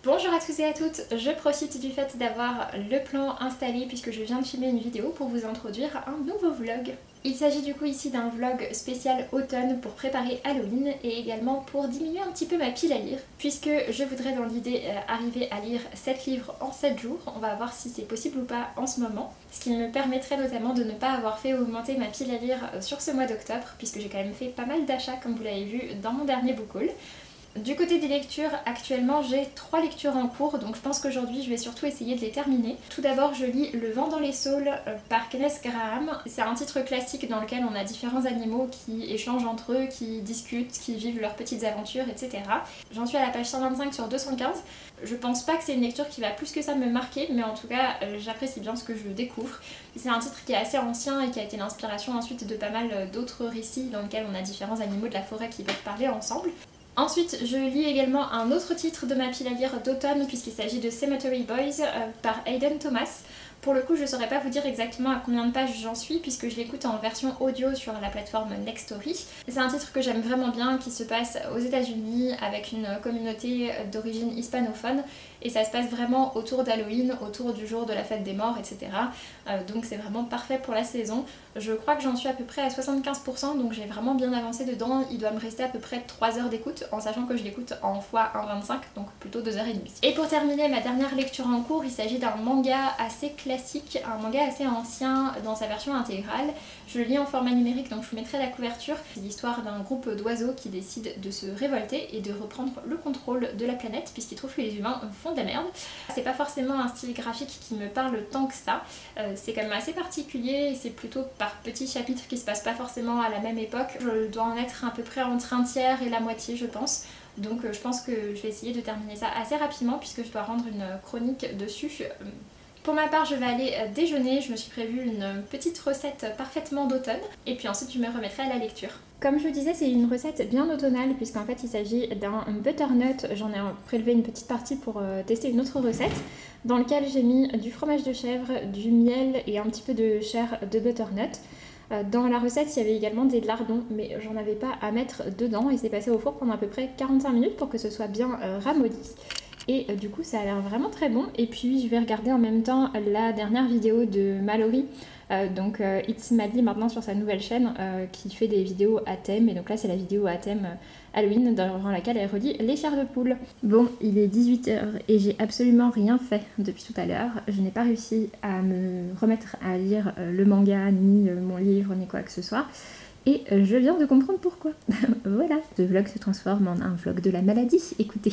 Bonjour à tous et à toutes, je profite du fait d'avoir le plan installé puisque je viens de filmer une vidéo pour vous introduire un nouveau vlog. Il s'agit du coup ici d'un vlog spécial automne pour préparer Halloween et également pour diminuer un petit peu ma pile à lire puisque je voudrais dans l'idée arriver à lire 7 livres en 7 jours. On va voir si c'est possible ou pas en ce moment. Ce qui me permettrait notamment de ne pas avoir fait augmenter ma pile à lire sur ce mois d'octobre puisque j'ai quand même fait pas mal d'achats comme vous l'avez vu dans mon dernier book haul. Du côté des lectures, actuellement j'ai 3 lectures en cours, donc je pense qu'aujourd'hui je vais surtout essayer de les terminer. Tout d'abord je lis Le vent dans les saules par Kenneth Grahame. C'est un titre classique dans lequel on a différents animaux qui échangent entre eux, qui discutent, qui vivent leurs petites aventures, etc. J'en suis à la page 125 sur 215. Je pense pas que c'est une lecture qui va plus que ça me marquer, mais en tout cas j'apprécie bien ce que je découvre. C'est un titre qui est assez ancien et qui a été l'inspiration ensuite de pas mal d'autres récits dans lesquels on a différents animaux de la forêt qui peuvent parler ensemble. Ensuite, je lis également un autre titre de ma pile à lire d'automne puisqu'il s'agit de Cemetery Boys par Hayden Thomas. Pour le coup, je ne saurais pas vous dire exactement à combien de pages j'en suis puisque je l'écoute en version audio sur la plateforme Nextory. C'est un titre que j'aime vraiment bien qui se passe aux États-Unis avec une communauté d'origine hispanophone et ça se passe vraiment autour d'Halloween, autour du jour de la fête des morts, etc. Donc c'est vraiment parfait pour la saison. Je crois que j'en suis à peu près à 75%, donc j'ai vraiment bien avancé dedans. Il doit me rester à peu près 3 heures d'écoute, en sachant que je l'écoute en x1,25, donc plutôt 2h30. Et pour terminer ma dernière lecture en cours, il s'agit d'un manga assez classique, un manga assez ancien dans sa version intégrale. Je le lis en format numérique, donc je vous mettrai la couverture. C'est l'histoire d'un groupe d'oiseaux qui décident de se révolter et de reprendre le contrôle de la planète, puisqu'ils trouvent que les humains font de la merde. C'est pas forcément un style graphique qui me parle tant que ça. C'est quand même assez particulier et c'est plutôt par petits chapitres qui se passent pas forcément à la même époque. Je dois en être à peu près entre un tiers et la moitié, je pense. Donc je pense que je vais essayer de terminer ça assez rapidement puisque je dois rendre une chronique dessus. Pour ma part, je vais aller déjeuner. Je me suis prévu une petite recette parfaitement d'automne et puis ensuite je me remettrai à la lecture. Comme je vous disais, c'est une recette bien automnale puisqu'en fait il s'agit d'un butternut. J'en ai prélevé une petite partie pour tester une autre recette dans lequel j'ai mis du fromage de chèvre, du miel et un petit peu de chair de butternut. Dans la recette, il y avait également des lardons, mais j'en avais pas à mettre dedans et c'est passé au four pendant à peu près 45 minutes pour que ce soit bien ramolli. Et du coup ça a l'air vraiment très bon. Et puis je vais regarder en même temps la dernière vidéo de Mallory, donc It's Madly maintenant sur sa nouvelle chaîne qui fait des vidéos à thème. Et donc là c'est la vidéo à thème Halloween dans laquelle elle relit les chairs de poule. Bon, il est 18h et j'ai absolument rien fait depuis tout à l'heure. Je n'ai pas réussi à me remettre à lire le manga, ni mon livre, ni quoi que ce soit. Et je viens de comprendre pourquoi. Voilà, ce vlog se transforme en un vlog de la maladie, écoutez.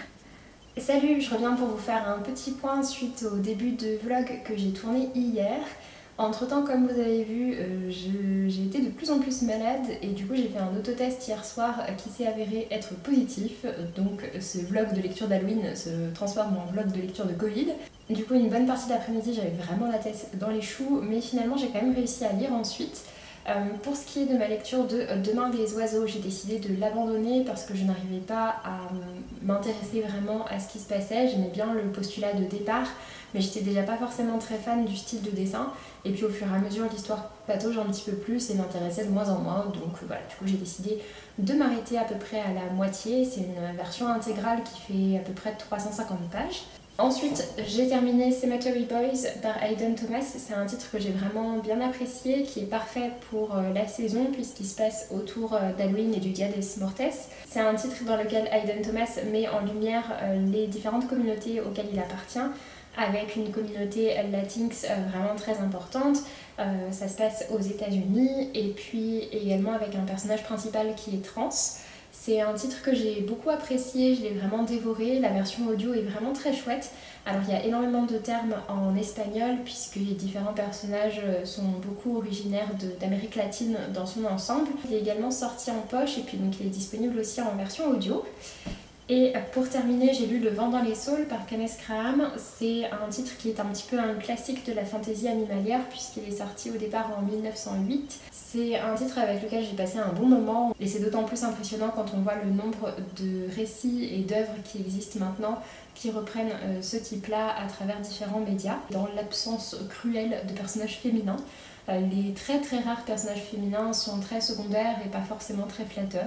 Salut, je reviens pour vous faire un petit point suite au début de vlog que j'ai tourné hier. Entre temps, comme vous avez vu, j'ai été de plus en plus malade et du coup j'ai fait un autotest hier soir qui s'est avéré être positif. Donc ce vlog de lecture d'Halloween se transforme en vlog de lecture de Covid. Du coup une bonne partie de l'après-midi j'avais vraiment la tête dans les choux, mais finalement j'ai quand même réussi à lire ensuite. Pour ce qui est de ma lecture de Demain les oiseaux, j'ai décidé de l'abandonner parce que je n'arrivais pas à m'intéresser vraiment à ce qui se passait. J'aimais bien le postulat de départ, mais j'étais déjà pas forcément très fan du style de dessin. Et puis au fur et à mesure, l'histoire patauge un petit peu plus et m'intéressait de moins en moins. Donc voilà, du coup j'ai décidé de m'arrêter à peu près à la moitié. C'est une version intégrale qui fait à peu près 350 pages. Ensuite, j'ai terminé Cemetery Boys par Hayden Thomas. C'est un titre que j'ai vraiment bien apprécié, qui est parfait pour la saison puisqu'il se passe autour d'Halloween et du Dia des Mortes. C'est un titre dans lequel Hayden Thomas met en lumière les différentes communautés auxquelles il appartient, avec une communauté latinx vraiment très importante. Ça se passe aux États-Unis et puis également avec un personnage principal qui est trans. C'est un titre que j'ai beaucoup apprécié, je l'ai vraiment dévoré, la version audio est vraiment très chouette. Alors il y a énormément de termes en espagnol puisque les différents personnages sont beaucoup originaires d'Amérique latine dans son ensemble. Il est également sorti en poche et puis donc il est disponible aussi en version audio. Et pour terminer, j'ai lu Le vent dans les saules par Kenneth Grahame. C'est un titre qui est un petit peu un classique de la fantasy animalière puisqu'il est sorti au départ en 1908. C'est un titre avec lequel j'ai passé un bon moment et c'est d'autant plus impressionnant quand on voit le nombre de récits et d'œuvres qui existent maintenant qui reprennent ce type-là à travers différents médias. Dans l'absence cruelle de personnages féminins, les très rares personnages féminins sont très secondaires et pas forcément très flatteurs.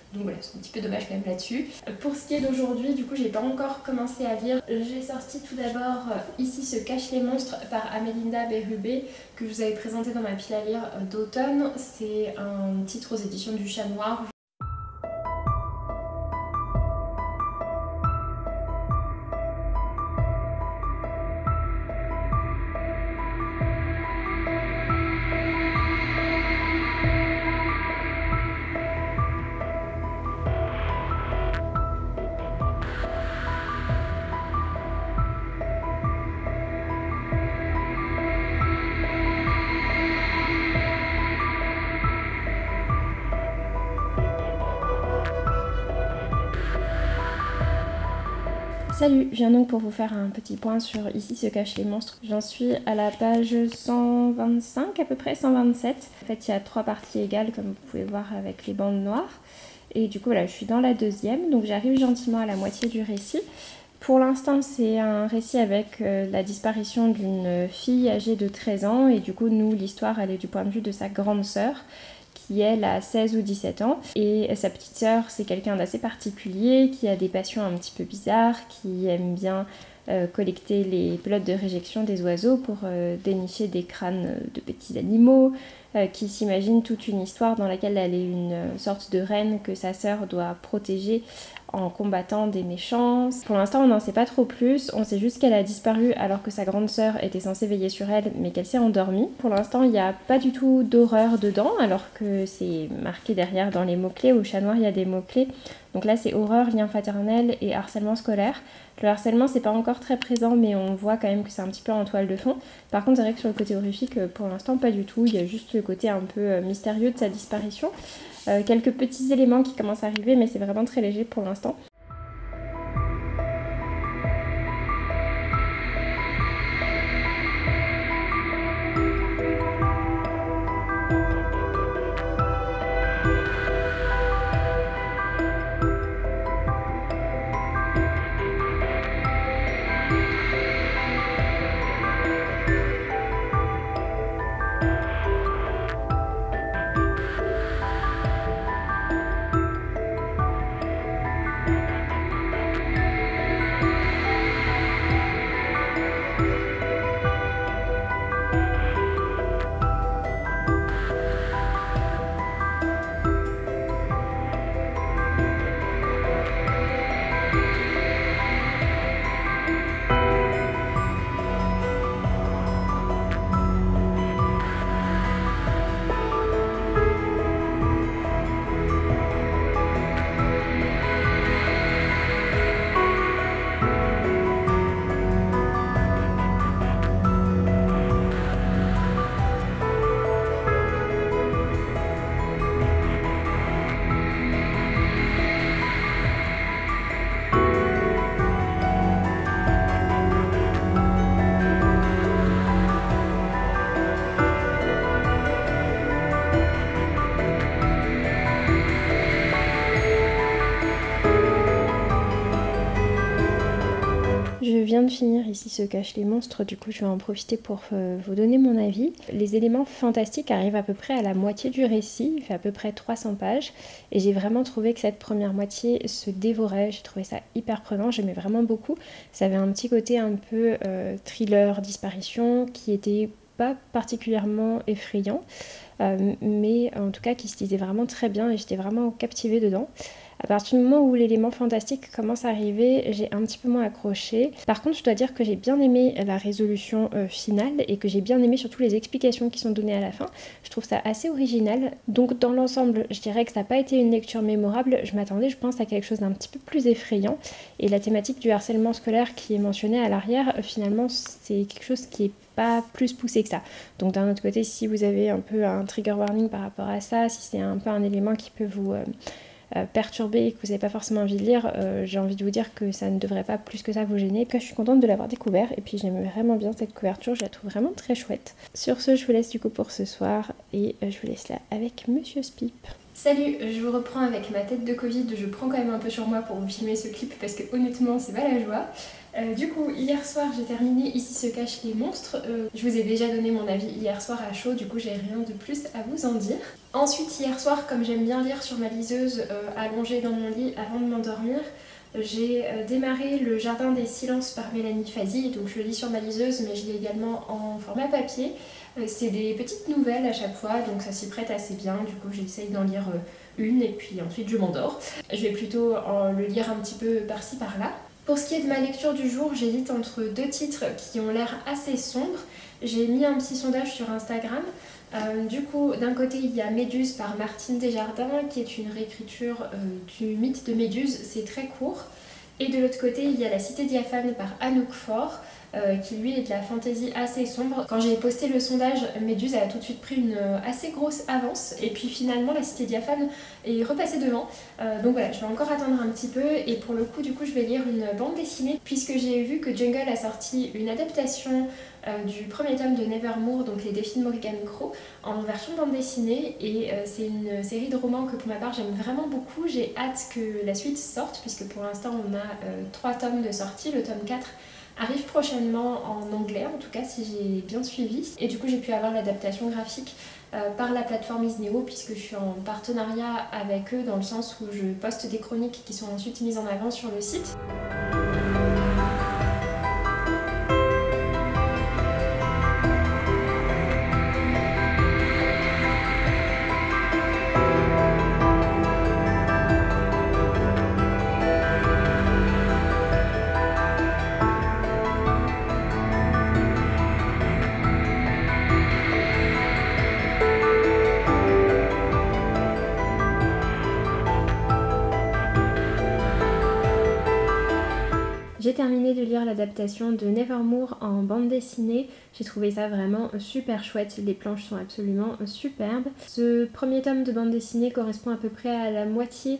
Donc voilà, c'est un petit peu dommage quand même là-dessus. Pour ce qui est d'aujourd'hui, du coup j'ai pas encore commencé à lire. J'ai sorti tout d'abord Ici se cachent les monstres par Amélinda Berube, que je vous avais présenté dans ma pile à lire d'automne. C'est un titre aux éditions du Chat Noir. Salut, je viens donc pour vous faire un petit point sur Ici se cachent les monstres. J'en suis à la page 125 à peu près, 127. En fait il y a 3 parties égales comme vous pouvez voir avec les bandes noires. Et du coup voilà, je suis dans la deuxième, donc j'arrive gentiment à la moitié du récit. Pour l'instant c'est un récit avec la disparition d'une fille âgée de 13 ans et du coup nous l'histoire elle est du point de vue de sa grande sœur qui elle a 16 ou 17 ans et sa petite sœur c'est quelqu'un d'assez particulier qui a des passions un petit peu bizarres, qui aime bien collecter les pelotes de réjection des oiseaux pour dénicher des crânes de petits animaux, qui s'imagine toute une histoire dans laquelle elle est une sorte de reine que sa sœur doit protéger en combattant des méchants. Pour l'instant on n'en sait pas trop plus, on sait juste qu'elle a disparu alors que sa grande sœur était censée veiller sur elle mais qu'elle s'est endormie. Pour l'instant il n'y a pas du tout d'horreur dedans alors que c'est marqué derrière dans les mots-clés. Au Chat Noir il y a des mots-clés, donc là c'est horreur, lien fraternel et harcèlement scolaire. Le harcèlement c'est pas encore très présent mais on voit quand même que c'est un petit peu en toile de fond. Par contre c'est vrai que sur le côté horrifique pour l'instant pas du tout, il y a juste le côté un peu mystérieux de sa disparition. Quelques petits éléments qui commencent à arriver mais c'est vraiment très léger pour l'instant. Je viens de finir Ici se cachent les monstres, du coup je vais en profiter pour vous donner mon avis. Les éléments fantastiques arrivent à peu près à la moitié du récit, il fait à peu près 300 pages et j'ai vraiment trouvé que cette première moitié se dévorait, j'ai trouvé ça hyper prenant, j'aimais vraiment beaucoup. Ça avait un petit côté un peu thriller, disparition qui était pas particulièrement effrayant, mais en tout cas qui se lisait vraiment très bien et j'étais vraiment captivée dedans. À partir du moment où l'élément fantastique commence à arriver, j'ai un petit peu moins accroché. Par contre, je dois dire que j'ai bien aimé la résolution finale et que j'ai bien aimé surtout les explications qui sont données à la fin. Je trouve ça assez original. Donc dans l'ensemble, je dirais que ça n'a pas été une lecture mémorable. Je m'attendais, je pense, à quelque chose d'un petit peu plus effrayant. Et la thématique du harcèlement scolaire qui est mentionnée à l'arrière, finalement, c'est quelque chose qui est pas plus poussé que ça. Donc d'un autre côté, si vous avez un peu un trigger warning par rapport à ça, si c'est un peu un élément qui peut vous perturbé et que vous n'avez pas forcément envie de lire, j'ai envie de vous dire que ça ne devrait pas plus que ça vous gêner. Je suis contente de l'avoir découvert et puis j'aime vraiment bien cette couverture, je la trouve vraiment très chouette. Sur ce, je vous laisse du coup pour ce soir et je vous laisse là avec Monsieur Spip. Salut, je vous reprends avec ma tête de Covid, je prends quand même un peu sur moi pour vous filmer ce clip parce que honnêtement c'est pas la joie. Du coup, hier soir j'ai terminé Ici se cachent les monstres. Je vous ai déjà donné mon avis hier soir à chaud, du coup j'ai rien de plus à vous en dire. Ensuite, hier soir, comme j'aime bien lire sur ma liseuse allongée dans mon lit avant de m'endormir, j'ai démarré Le Jardin des Silences par Mélanie Fazi. Donc je le lis sur ma liseuse, mais je lis également en format papier. C'est des petites nouvelles à chaque fois, donc ça s'y prête assez bien. Du coup j'essaye d'en lire une et puis ensuite je m'endors. Je vais plutôt le lire un petit peu par-ci par-là. Pour ce qui est de ma lecture du jour, j'hésite entre deux titres qui ont l'air assez sombres. J'ai mis un petit sondage sur Instagram. Du coup, d'un côté, il y a Méduse par Martine Desjardins, qui est une réécriture du mythe de Méduse, c'est très court. Et de l'autre côté, il y a La Cité diaphane par Anouk Faure, qui lui est de la fantaisie assez sombre. Quand j'ai posté le sondage, Méduse a tout de suite pris une assez grosse avance, et puis finalement La Cité diaphane est repassée devant. Donc voilà, je vais encore attendre un petit peu, et pour le coup, du coup, je vais lire une bande dessinée, puisque j'ai vu que Jungle a sorti une adaptation du premier tome de Nevermore, donc Les Défis de Morrigan Crow, en version bande dessinée, et c'est une série de romans que pour ma part j'aime vraiment beaucoup. J'ai hâte que la suite sorte, puisque pour l'instant on a 3 tomes de sortie, le tome 4 arrive prochainement en anglais, en tout cas si j'ai bien suivi, et du coup j'ai pu avoir l'adaptation graphique par la plateforme Isneo, puisque je suis en partenariat avec eux dans le sens où je poste des chroniques qui sont ensuite mises en avant sur le site. J'ai terminé de lire l'adaptation de Nevermore en bande dessinée. J'ai trouvé ça vraiment super chouette, les planches sont absolument superbes. Ce premier tome de bande dessinée correspond à peu près à la moitié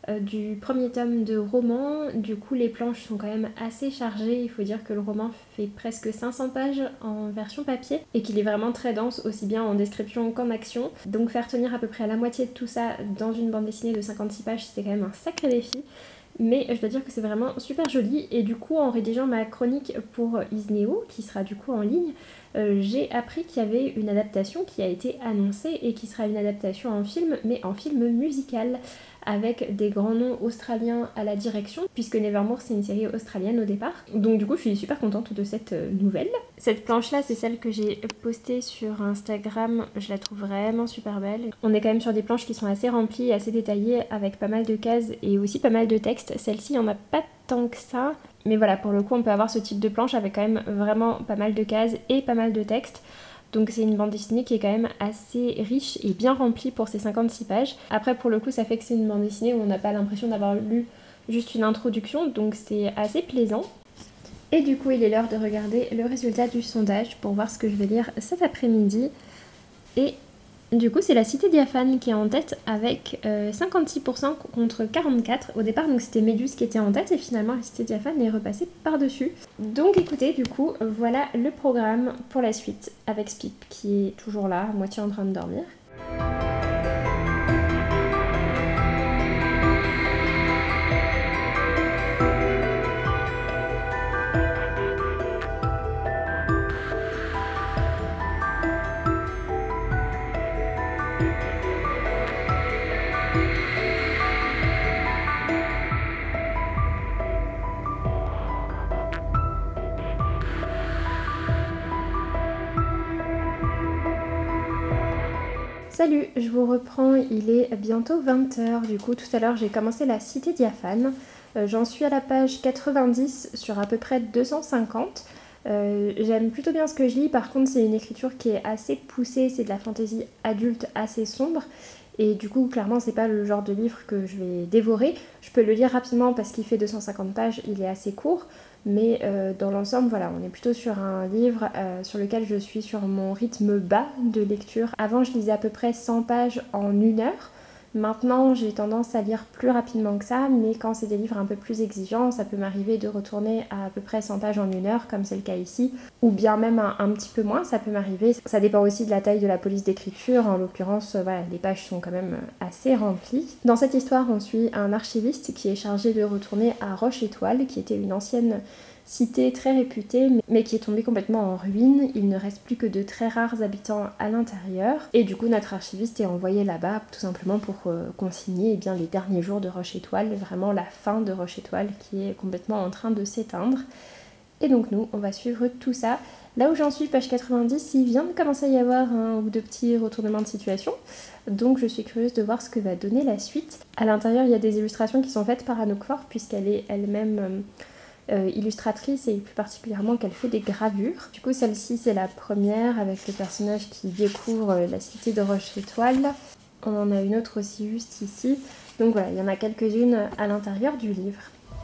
du premier tome de roman. Du coup les planches sont quand même assez chargées. Il faut dire que le roman fait presque 500 pages en version papier et qu'il est vraiment très dense, aussi bien en description qu'en action. Donc faire tenir à peu près à la moitié de tout ça dans une bande dessinée de 56 pages, c'était quand même un sacré défi. Mais je dois dire que c'est vraiment super joli, et du coup en rédigeant ma chronique pour Isneo, qui sera du coup en ligne, j'ai appris qu'il y avait une adaptation qui a été annoncée et qui sera une adaptation en film, mais en film musical, avec des grands noms australiens à la direction, puisque Nevermore c'est une série australienne au départ. Donc du coup je suis super contente de cette nouvelle. Cette planche là c'est celle que j'ai postée sur Instagram, je la trouve vraiment super belle. On est quand même sur des planches qui sont assez remplies, assez détaillées, avec pas mal de cases et aussi pas mal de texte. Celle-ci il n'y en a pas tant que ça, mais voilà, pour le coup on peut avoir ce type de planche avec quand même vraiment pas mal de cases et pas mal de texte. Donc c'est une bande dessinée qui est quand même assez riche et bien remplie pour ses 56 pages. Après pour le coup ça fait que c'est une bande dessinée où on n'a pas l'impression d'avoir lu juste une introduction, donc c'est assez plaisant. Et du coup il est l'heure de regarder le résultat du sondage pour voir ce que je vais lire cet après-midi. Et du coup c'est La Cité diaphane qui est en tête avec 56% contre 44%. Au départ donc c'était Méduse qui était en tête et finalement La Cité diaphane est repassée par-dessus. Donc écoutez, du coup voilà le programme pour la suite avec Spip qui est toujours là, à moitié en train de dormir. Salut, je vous reprends, il est bientôt 20 h. Du coup tout à l'heure j'ai commencé La Cité diaphane. J'en suis à la page 90 sur à peu près 250. J'aime plutôt bien ce que je lis, par contre c'est une écriture qui est assez poussée, c'est de la fantaisie adulte assez sombre. Et du coup clairement c'est pas le genre de livre que je vais dévorer. Je peux le lire rapidement parce qu'il fait 250 pages, il est assez court. Mais dans l'ensemble, voilà, on est plutôt sur un livre sur lequel je suis sur mon rythme bas de lecture. Avant, je lisais à peu près 100 pages en 1 heure. Maintenant, j'ai tendance à lire plus rapidement que ça, mais quand c'est des livres un peu plus exigeants, ça peut m'arriver de retourner à peu près 100 pages en 1 heure, comme c'est le cas ici, ou bien même un petit peu moins, ça peut m'arriver. Ça dépend aussi de la taille de la police d'écriture, en l'occurrence, voilà, les pages sont quand même assez remplies. Dans cette histoire, on suit un archiviste qui est chargé de retourner à Roche Étoile, qui était une ancienne cité très réputée mais qui est tombée complètement en ruine. Il ne reste plus que de très rares habitants à l'intérieur et du coup notre archiviste est envoyé là-bas tout simplement pour consigner eh bien, les derniers jours de Roche Étoile, vraiment la fin de Roche Étoile qui est complètement en train de s'éteindre. Et donc nous, on va suivre tout ça. Là où j'en suis, page 90, il vient de commencer à y avoir un ou deux petits retournements de situation. Donc je suis curieuse de voir ce que va donner la suite. À l'intérieur, il y a des illustrations qui sont faites par Anouk Faure, puisqu'elle est elle-même illustratrice et plus particulièrement qu'elle fait des gravures. Du coup, celle-ci, c'est la première avec le personnage qui découvre la cité de Roche Étoile. On en a une autre aussi juste ici. Donc voilà, il y en a quelques-unes à l'intérieur du livre.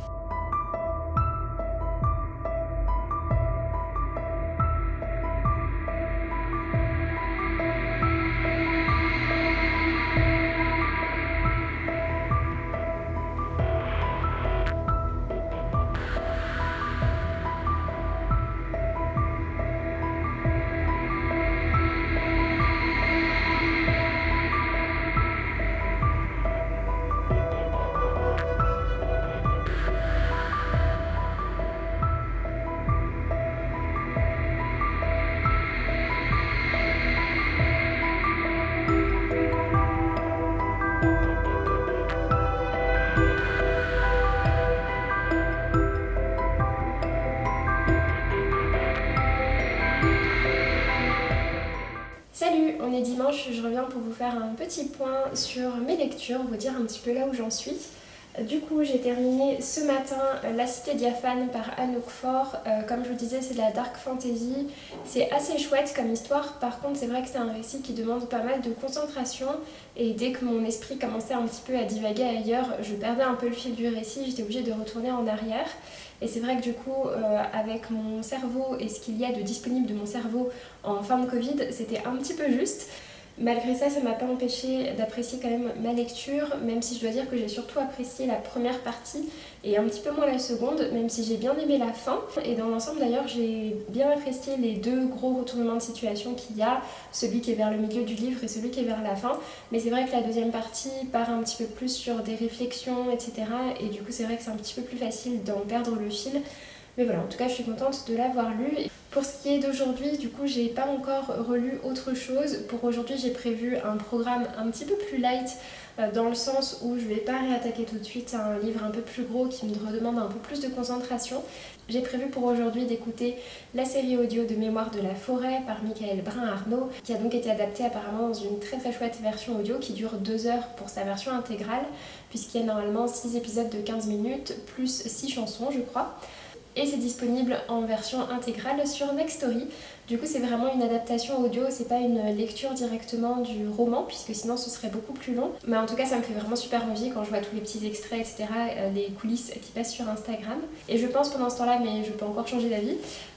Salut, on est dimanche, je reviens pour vous faire un petit point sur mes lectures, vous dire un petit peu là où j'en suis. Du coup, j'ai terminé ce matin La Cité Diaphane par Anouk Faure. Comme je vous disais, c'est de la dark fantasy. C'est assez chouette comme histoire. Par contre, c'est vrai que c'est un récit qui demande pas mal de concentration. Et dès que mon esprit commençait un petit peu à divaguer ailleurs, je perdais un peu le fil du récit. J'étais obligée de retourner en arrière. Et c'est vrai que du coup, avec mon cerveau et ce qu'il y a de disponible de mon cerveau en fin de Covid, c'était un petit peu juste. Malgré ça, ça m'a pas empêché d'apprécier quand même ma lecture, même si je dois dire que j'ai surtout apprécié la première partie et un petit peu moins la seconde, même si j'ai bien aimé la fin. Et dans l'ensemble d'ailleurs, j'ai bien apprécié les deux gros retournements de situation qu'il y a, celui qui est vers le milieu du livre et celui qui est vers la fin. Mais c'est vrai que la deuxième partie part un petit peu plus sur des réflexions, etc. Et du coup, c'est vrai que c'est un petit peu plus facile d'en perdre le fil. Mais voilà, en tout cas, je suis contente de l'avoir lu. Pour ce qui est d'aujourd'hui, du coup, j'ai pas encore relu autre chose. Pour aujourd'hui, j'ai prévu un programme un petit peu plus light, dans le sens où je vais pas réattaquer tout de suite un livre un peu plus gros qui me redemande un peu plus de concentration. J'ai prévu pour aujourd'hui d'écouter la série audio de Mémoire de la forêt par Michael Brun-Arnaud, qui a donc été adaptée apparemment dans une très très chouette version audio qui dure 2 heures pour sa version intégrale, puisqu'il y a normalement 6 épisodes de 15 minutes, plus 6 chansons je crois. Et c'est disponible en version intégrale sur Nextory. Du coup, c'est vraiment une adaptation audio, c'est pas une lecture directement du roman, puisque sinon ce serait beaucoup plus long. Mais en tout cas, ça me fait vraiment super envie quand je vois tous les petits extraits, etc., les coulisses qui passent sur Instagram. Et je pense pendant ce temps-là, mais je peux encore changer d'avis,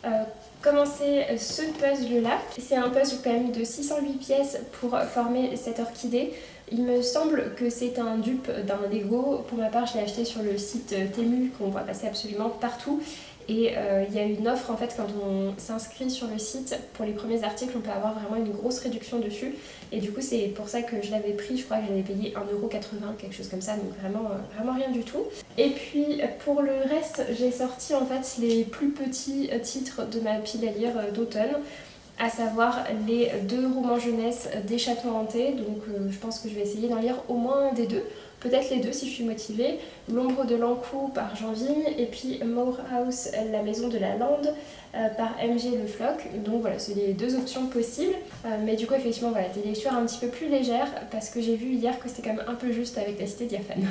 commencer ce puzzle-là. C'est un puzzle quand même de 608 pièces pour former cette orchidée. Il me semble que c'est un dupe d'un Lego. Pour ma part, je l'ai acheté sur le site Temu qu'on voit passer absolument partout. Et il y a une offre en fait quand on s'inscrit sur le site. Pour les premiers articles, on peut avoir vraiment une grosse réduction dessus. Et du coup, c'est pour ça que je l'avais pris. Je crois que j'avais payé 1,80€, quelque chose comme ça. Donc vraiment rien du tout. Et puis pour le reste, j'ai sorti en fait les plus petits titres de ma pile à lire d'automne, à savoir les 2 romans jeunesse des châteaux hantés. Donc je pense que je vais essayer d'en lire au moins un des 2, peut-être les 2 si je suis motivée. L'ombre de l'Ancou par Jean Vigne et puis Moor House, la maison de la lande par MG Le Floch. Donc voilà, c'est les 2 options possibles. Mais du coup effectivement voilà, des lectures un petit peu plus légères parce que j'ai vu hier que c'était quand même un peu juste avec La Cité Diaphane.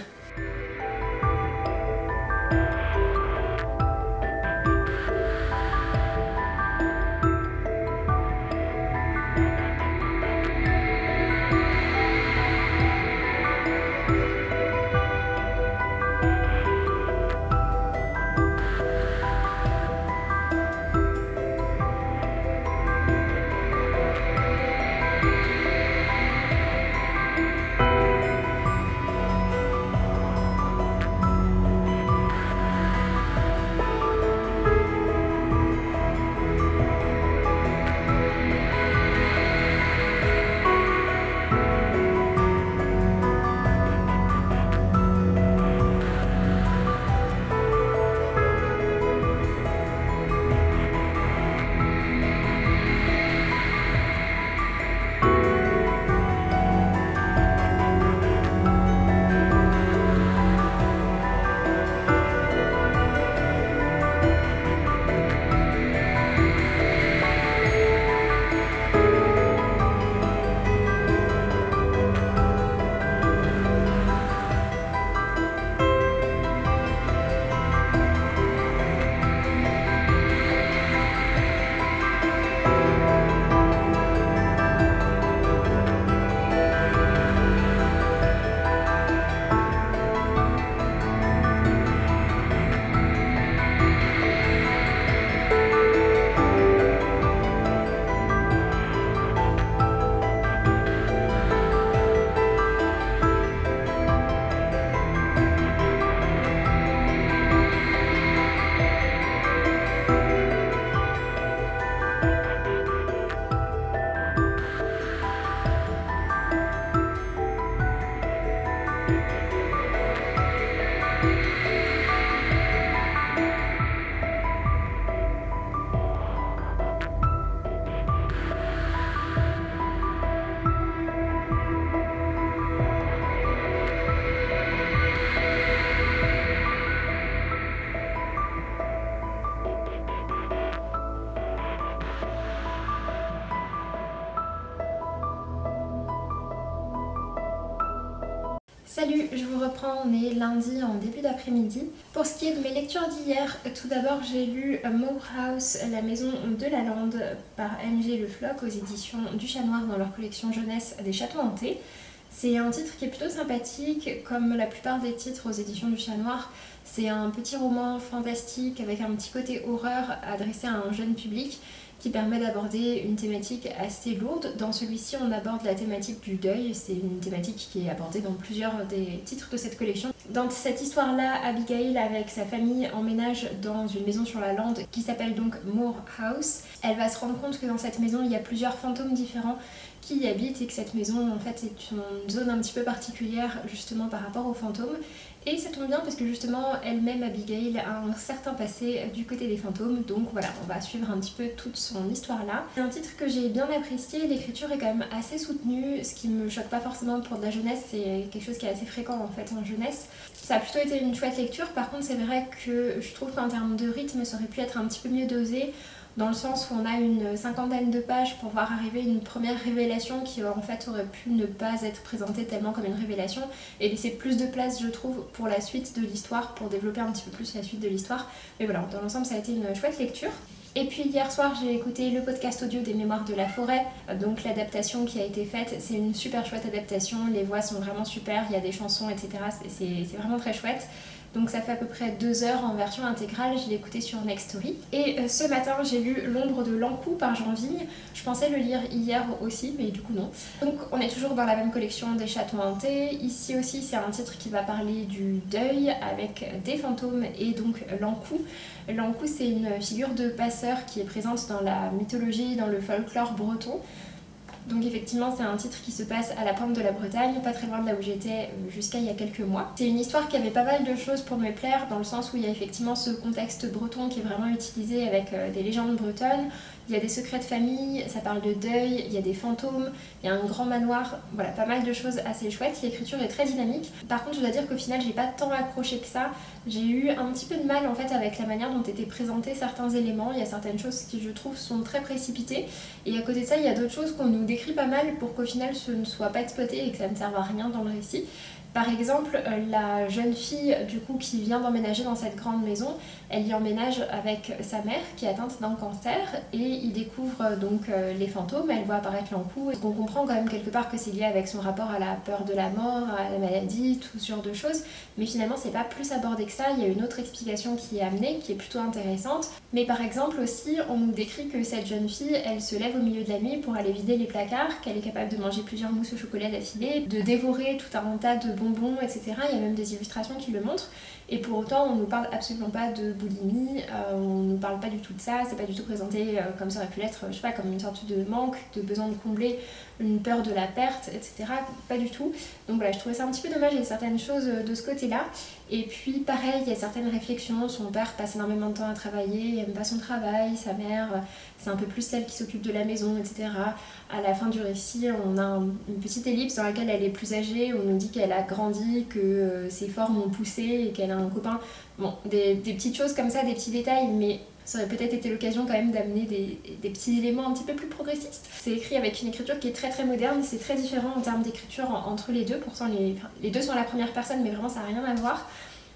Salut, je vous reprends, on est lundi en début d'après-midi. Pour ce qui est de mes lectures d'hier, tout d'abord j'ai lu Moor House, la maison de la lande par M.G. Le Floch aux éditions du Chat Noir dans leur collection jeunesse des châteaux hantés. C'est un titre qui est plutôt sympathique, comme la plupart des titres aux éditions du Chat Noir. C'est un petit roman fantastique avec un petit côté horreur adressé à un jeune public qui permet d'aborder une thématique assez lourde. Dans celui-ci, on aborde la thématique du deuil. C'est une thématique qui est abordée dans plusieurs des titres de cette collection. Dans cette histoire-là, Abigail, avec sa famille, emménage dans une maison sur la lande qui s'appelle donc Moor House. Elle va se rendre compte que dans cette maison, il y a plusieurs fantômes différents qui y habitent et que cette maison, en fait, est une zone un petit peu particulière justement par rapport aux fantômes. Et ça tombe bien parce que justement, elle-même, Abigail, a un certain passé du côté des fantômes. Donc voilà, on va suivre un petit peu toute son histoire là. C'est un titre que j'ai bien apprécié, l'écriture est quand même assez soutenue, ce qui me choque pas forcément pour de la jeunesse, c'est quelque chose qui est assez fréquent en fait en jeunesse. Ça a plutôt été une chouette lecture, par contre c'est vrai que je trouve qu'en termes de rythme, ça aurait pu être un petit peu mieux dosé. Dans le sens où on a une cinquantaine de pages pour voir arriver une première révélation qui en fait aurait pu ne pas être présentée tellement comme une révélation et laisser plus de place je trouve pour la suite de l'histoire, pour développer un petit peu plus la suite de l'histoire. Mais voilà, dans l'ensemble ça a été une chouette lecture. Et puis hier soir j'ai écouté le podcast audio des Mémoires de la forêt, donc l'adaptation qui a été faite, c'est une super chouette adaptation, les voix sont vraiment super, il y a des chansons etc, c'est vraiment très chouette. Donc ça fait à peu près 2 heures en version intégrale, je l'ai écouté sur Nextory. Et ce matin j'ai lu L'ombre de l'Ankou par Jean Vigne. Je pensais le lire hier aussi, mais du coup non. Donc on est toujours dans la même collection des châteaux hantés. Ici aussi c'est un titre qui va parler du deuil avec des fantômes et donc l'Ankou. L'Ankou c'est une figure de passeur qui est présente dans la mythologie, dans le folklore breton. Donc effectivement c'est un titre qui se passe à la pointe de la Bretagne, pas très loin de là où j'étais jusqu'à il y a quelques mois. C'est une histoire qui avait pas mal de choses pour me plaire, dans le sens où il y a effectivement ce contexte breton qui est vraiment utilisé avec des légendes bretonnes. Il y a des secrets de famille, ça parle de deuil, il y a des fantômes, il y a un grand manoir, voilà, pas mal de choses assez chouettes. L'écriture est très dynamique. Par contre, je dois dire qu'au final, j'ai pas tant accroché que ça. J'ai eu un petit peu de mal en fait avec la manière dont étaient présentés certains éléments. Il y a certaines choses qui, je trouve, sont très précipitées. Et à côté de ça, il y a d'autres choses qu'on nous décrit pas mal pour qu'au final, ce ne soit pas exploité et que ça ne serve à rien dans le récit. Par exemple, la jeune fille du coup qui vient d'emménager dans cette grande maison, elle y emménage avec sa mère qui est atteinte d'un cancer et il découvre donc les fantômes, elle voit apparaître l'Ankou. On comprend quand même quelque part que c'est lié avec son rapport à la peur de la mort, à la maladie, tout ce genre de choses, mais finalement c'est pas plus abordé que ça, il y a une autre explication qui est amenée, qui est plutôt intéressante. Mais par exemple aussi, on nous décrit que cette jeune fille, elle se lève au milieu de la nuit pour aller vider les placards, qu'elle est capable de manger plusieurs mousses au chocolat d'affilée, de dévorer tout un tas de bonbons, etc. Il y a même des illustrations qui le montrent. Et pour autant, on nous parle absolument pas de boulimie, on nous parle pas du tout de ça, c'est pas du tout présenté comme ça aurait pu l'être, je sais pas, comme une sorte de manque, de besoin de combler une peur de la perte, etc. Pas du tout. Donc voilà, je trouvais ça un petit peu dommage, il y a certaines choses de ce côté-là. Et puis pareil, il y a certaines réflexions, son père passe énormément de temps à travailler, il aime pas son travail, sa mère, c'est un peu plus celle qui s'occupe de la maison, etc. À la fin du récit, on a une petite ellipse dans laquelle elle est plus âgée, on nous dit qu'elle a grandi, que ses formes ont poussé et qu'elle a un copain. Bon, des petites choses comme ça, des petits détails, mais ça aurait peut-être été l'occasion quand même d'amener des petits éléments un petit peu plus progressistes. C'est écrit avec une écriture qui est très très moderne, c'est très différent en termes d'écriture entre les deux, pourtant les deux sont à la première personne mais vraiment ça n'a rien à voir.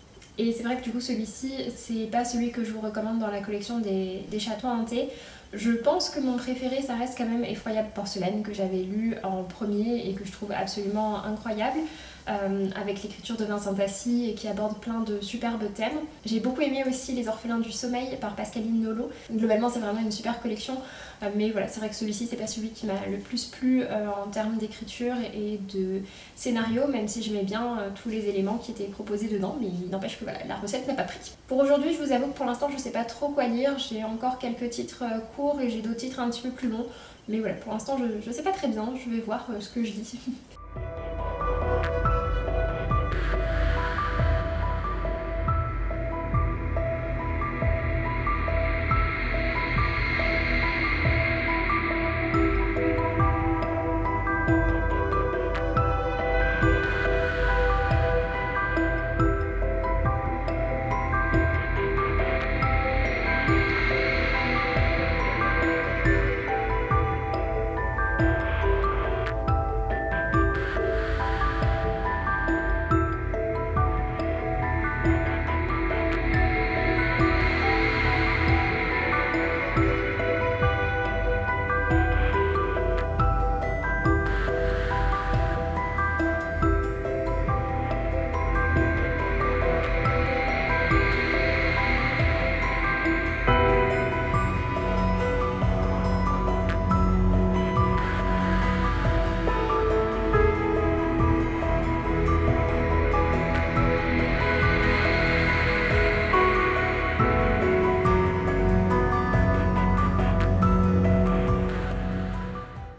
Et c'est vrai que du coup celui-ci, c'est pas celui que je vous recommande dans la collection des châteaux hantés. Je pense que mon préféré ça reste quand même Effroyable Porcelaine que j'avais lu en premier et que je trouve absolument incroyable. Avec l'écriture de Vincent Tassi et qui aborde plein de superbes thèmes. J'ai beaucoup aimé aussi Les Orphelins du Sommeil par Pascaline Nolo. Globalement c'est vraiment une super collection, mais voilà, c'est vrai que celui-ci c'est pas celui qui m'a le plus plu en termes d'écriture et de scénario, même si j'aimais bien tous les éléments qui étaient proposés dedans, mais il n'empêche que voilà, la recette n'a pas pris. Pour aujourd'hui, je vous avoue que pour l'instant je sais pas trop quoi lire, j'ai encore quelques titres courts et j'ai d'autres titres un petit peu plus longs, mais voilà, pour l'instant je sais pas très bien, je vais voir ce que je lis.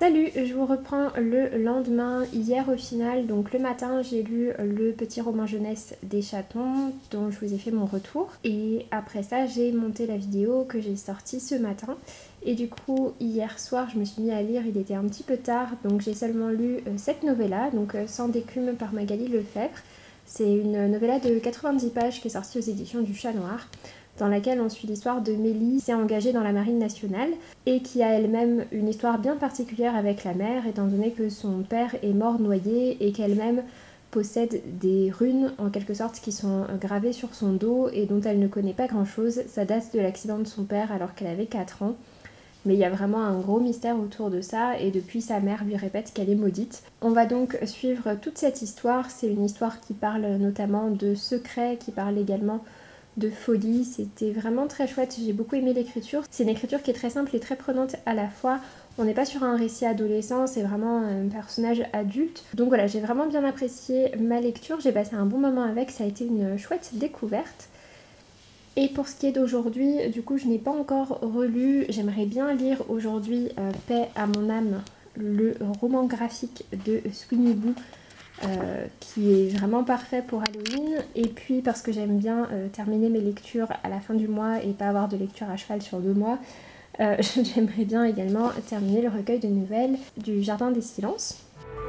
Salut, je vous reprends le lendemain. Hier au final, donc le matin, j'ai lu le petit roman jeunesse des chatons dont je vous ai fait mon retour. Et après ça, j'ai monté la vidéo que j'ai sortie ce matin. Et du coup, hier soir, je me suis mis à lire, il était un petit peu tard, donc j'ai seulement lu cette novella, donc Sans d'écume par Magali Lefebvre. C'est une novella de 90 pages qui est sortie aux éditions du Chat Noir, dans laquelle on suit l'histoire de Mélie qui s'est engagée dans la marine nationale et qui a elle-même une histoire bien particulière avec la mer, étant donné que son père est mort noyé et qu'elle-même possède des runes en quelque sorte qui sont gravées sur son dos et dont elle ne connaît pas grand-chose. Ça date de l'accident de son père alors qu'elle avait 4 ans. Mais il y a vraiment un gros mystère autour de ça et depuis sa mère lui répète qu'elle est maudite. On va donc suivre toute cette histoire. C'est une histoire qui parle notamment de secrets, qui parle également de folie. C'était vraiment très chouette, j'ai beaucoup aimé l'écriture. C'est une écriture qui est très simple et très prenante à la fois. On n'est pas sur un récit adolescent, c'est vraiment un personnage adulte. Donc voilà, j'ai vraiment bien apprécié ma lecture, j'ai passé un bon moment avec, ça a été une chouette découverte. Et pour ce qui est d'aujourd'hui, du coup je n'ai pas encore relu, j'aimerais bien lire aujourd'hui Paix à mon âme, le roman graphique de Sweeney Boo, qui est vraiment parfait pour Halloween, et puis parce que j'aime bien terminer mes lectures à la fin du mois et pas avoir de lecture à cheval sur 2 mois, j'aimerais bien également terminer le recueil de nouvelles du Jardin des Silences.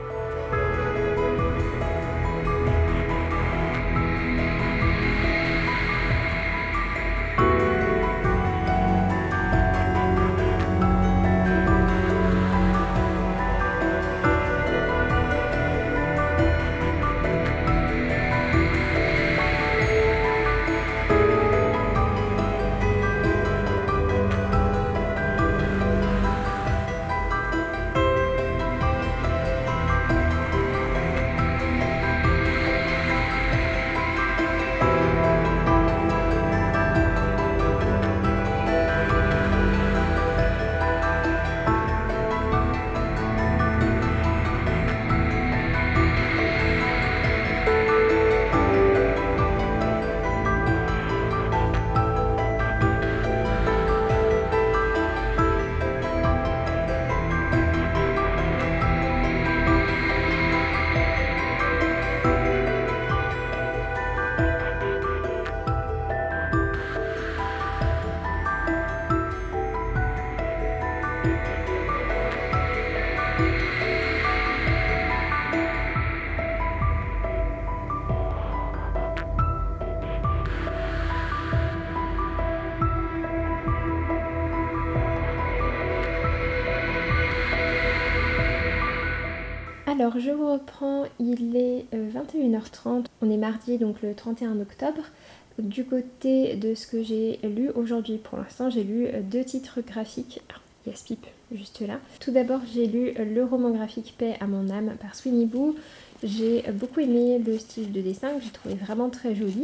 Alors je vous reprends, il est 21h30, on est mardi donc le 31 octobre. Du côté de ce que j'ai lu aujourd'hui, pour l'instant j'ai lu 2 titres graphiques. Il y a ce pipe juste là. Tout d'abord j'ai lu le roman graphique Paix à mon âme par Sweeney Boo. J'ai beaucoup aimé le style de dessin que j'ai trouvé vraiment très joli.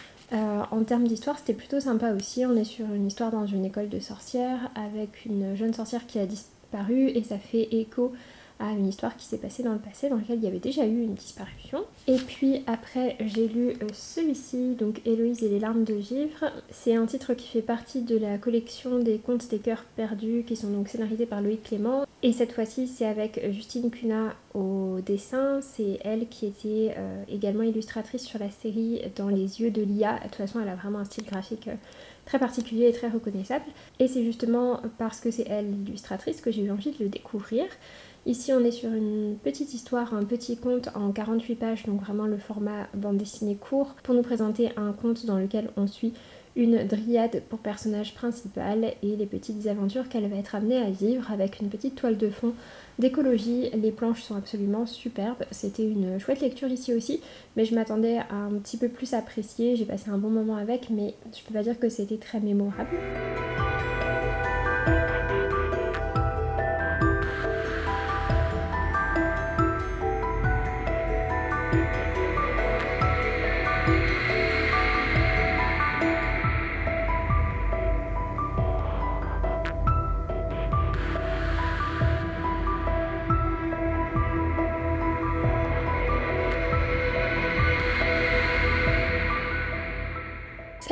En termes d'histoire c'était plutôt sympa aussi, on est sur une histoire dans une école de sorcières avec une jeune sorcière qui a disparu et ça fait écho à une histoire qui s'est passée dans le passé dans laquelle il y avait déjà eu une disparition. Et puis après j'ai lu celui-ci, donc Héloïse et les larmes de givre. C'est un titre qui fait partie de la collection des contes des cœurs perdus qui sont donc scénarisés par Loïc Clément. Et cette fois-ci c'est avec Justine Cunha au dessin, c'est elle qui était également illustratrice sur la série Dans les yeux de Lia. De toute façon elle a vraiment un style graphique très particulier et très reconnaissable. Et c'est justement parce que c'est elle l'illustratrice que j'ai eu envie de le découvrir. Ici on est sur une petite histoire, un petit conte en 48 pages, donc vraiment le format bande dessinée court, pour nous présenter un conte dans lequel on suit une dryade pour personnage principal et les petites aventures qu'elle va être amenée à vivre avec une petite toile de fond d'écologie. Les planches sont absolument superbes, c'était une chouette lecture ici aussi, mais je m'attendais à un petit peu plus apprécier, j'ai passé un bon moment avec, mais je peux pas dire que c'était très mémorable.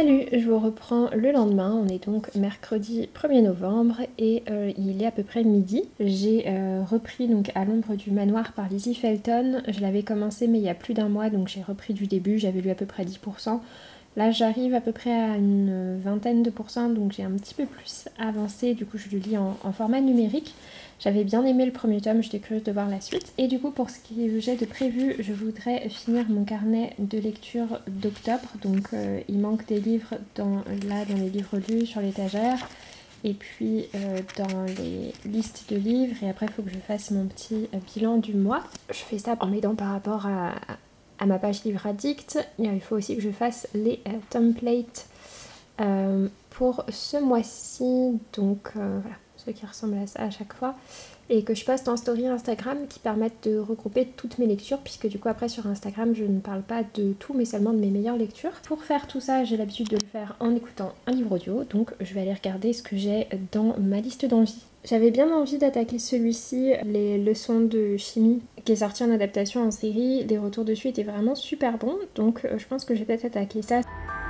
Salut, je vous reprends le lendemain, on est donc mercredi 1er novembre et il est à peu près midi. J'ai repris donc À l'ombre du manoir par Lizzie Felton. Je l'avais commencé mais il y a plus d'un mois, donc j'ai repris du début, j'avais lu à peu près 10%. Là j'arrive à peu près à une vingtaine de pourcents, donc j'ai un petit peu plus avancé, du coup je le lis en format numérique. J'avais bien aimé le premier tome, j'étais curieuse de voir la suite. Et du coup pour ce qui est j'ai de prévu, je voudrais finir mon carnet de lecture d'octobre. Donc il manque des livres dans les livres lus sur l'étagère. Et puis dans les listes de livres. Et après il faut que je fasse mon petit bilan du mois. Je fais ça en m'aidant par rapport à ma page Livre Addict. Et il faut aussi que je fasse les templates pour ce mois-ci. Donc voilà. Ceux qui ressemblent à ça à chaque fois, et que je poste en story Instagram qui permettent de regrouper toutes mes lectures, puisque du coup après sur Instagram je ne parle pas de tout mais seulement de mes meilleures lectures. Pour faire tout ça j'ai l'habitude de le faire en écoutant un livre audio, donc je vais aller regarder ce que j'ai dans ma liste d'envie. J'avais bien envie d'attaquer celui-ci, les leçons de chimie, qui est sorti en adaptation en série. Les retours dessus étaient vraiment super bons, donc je pense que je vais peut-être attaquer ça.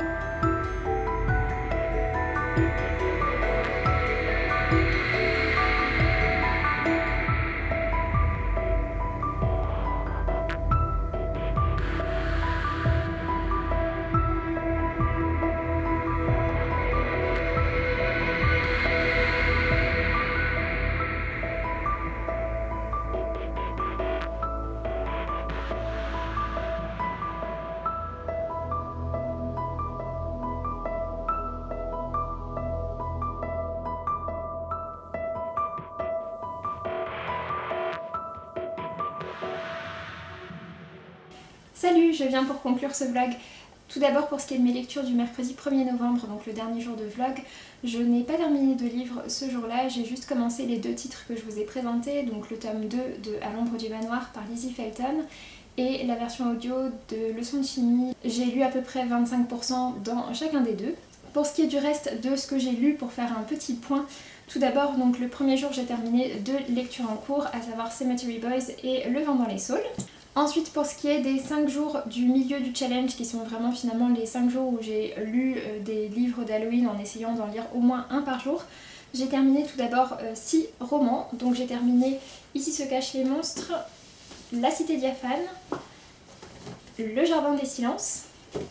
Salut, je viens pour conclure ce vlog. Tout d'abord pour ce qui est de mes lectures du mercredi 1er novembre, donc le dernier jour de vlog, je n'ai pas terminé de livre ce jour-là, j'ai juste commencé les deux titres que je vous ai présentés, donc le tome 2 de À l'ombre du manoir par Lizzie Felton et la version audio de Leçons de chimie. J'ai lu à peu près 25% dans chacun des deux. Pour ce qui est du reste de ce que j'ai lu, pour faire un petit point, tout d'abord, donc le premier jour j'ai terminé deux lectures en cours, à savoir Cemetery Boys et Le vent dans les saules. Ensuite pour ce qui est des 5 jours du milieu du challenge, qui sont vraiment finalement les 5 jours où j'ai lu des livres d'Halloween en essayant d'en lire au moins un par jour, j'ai terminé tout d'abord 6 romans. Donc j'ai terminé Ici se cachent les monstres, La cité diaphane, Le jardin des silences,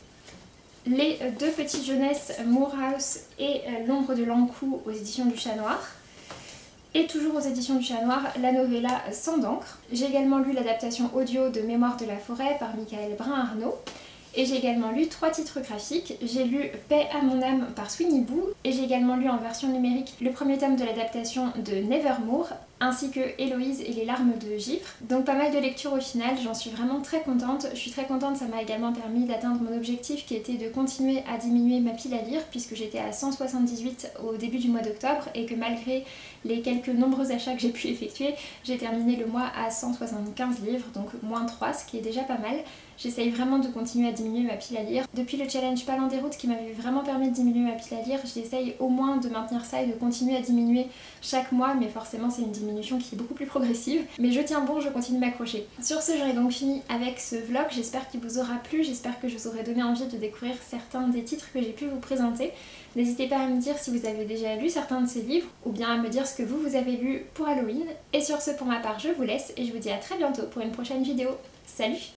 Les deux petites jeunesses Moor House et L'ombre de l'Ankou aux éditions du Chat Noir. Et toujours aux éditions du Chat Noir, la novella Sang d'encre. J'ai également lu l'adaptation audio de Mémoire de la forêt par Michael Brun-Arnaud. Et j'ai également lu 3 titres graphiques. J'ai lu Paix à mon âme par Sweeney Boo. Et j'ai également lu en version numérique le premier tome de l'adaptation de Nevermore, ainsi que Héloïse et les larmes de Givre. Donc pas mal de lectures au final, j'en suis vraiment très contente. Je suis très contente, ça m'a également permis d'atteindre mon objectif qui était de continuer à diminuer ma pile à lire, puisque j'étais à 178 au début du mois d'octobre et que malgré les quelques nombreux achats que j'ai pu effectuer, j'ai terminé le mois à 175 livres, donc moins 3, ce qui est déjà pas mal. J'essaye vraiment de continuer à diminuer ma pile à lire. Depuis le challenge Palin des routes qui m'avait vraiment permis de diminuer ma pile à lire, j'essaye au moins de maintenir ça et de continuer à diminuer chaque mois, mais forcément c'est une diminution qui est beaucoup plus progressive. Mais je tiens bon, je continue de m'accrocher. Sur ce, j'aurai donc fini avec ce vlog. J'espère qu'il vous aura plu, j'espère que je vous aurai donné envie de découvrir certains des titres que j'ai pu vous présenter. N'hésitez pas à me dire si vous avez déjà lu certains de ces livres, ou bien à me dire ce que vous avez lu pour Halloween. Et sur ce, pour ma part, je vous laisse et je vous dis à très bientôt pour une prochaine vidéo. Salut!